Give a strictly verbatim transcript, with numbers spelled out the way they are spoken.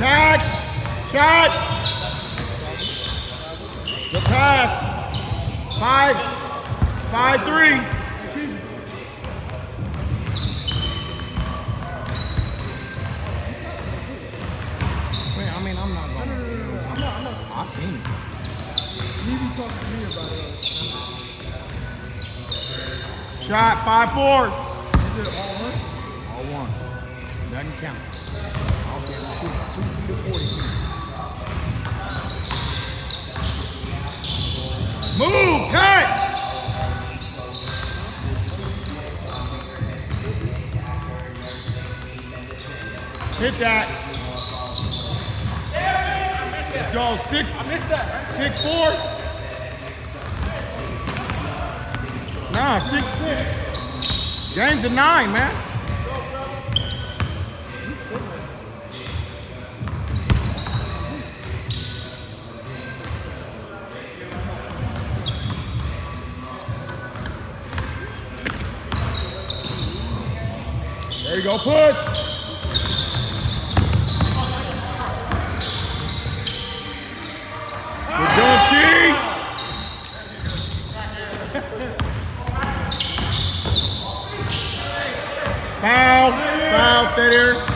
Tag. Shot. Good pass. Five. Five, three. Wait, I mean, I'm not going. No, no, no, no, no. I'm not, I'm not. I seen it. You be talking to me about it. Shot, five, four. Is it all ones? All ones. Doesn't count. Okay, we'll shoot two feet to forty. Move, cut! Hit that. Let's go. Six, six, four. Nah, six. Game's a nine, man. There you go, push. Good job, Chief. Foul, foul, stay there.